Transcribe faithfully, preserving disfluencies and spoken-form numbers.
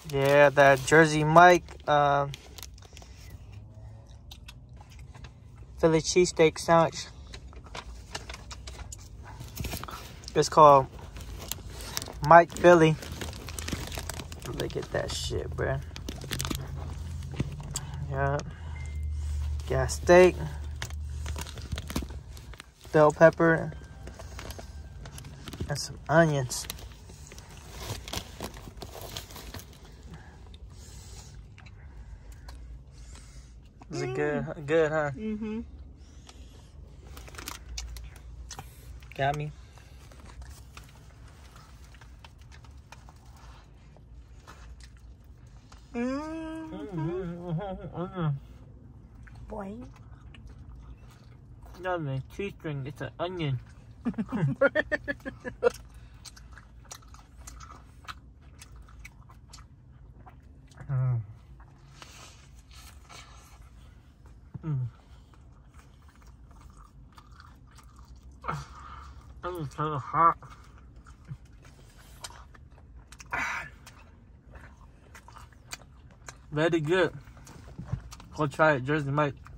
Yeah, that Jersey Mike uh, Philly cheesesteak sandwich. It's called Mike Philly. Look at that shit, bruh. Yeah. Got steak, bell pepper, and some onions. Is it good? Good, huh? Mm-hmm. Got me. Mm-hmm. Mm-hmm, mm-hmm. Boy. Not a cheese string, it's an onion. mm. Mm. That is so hot. Very good. Go try it, Jersey Mike.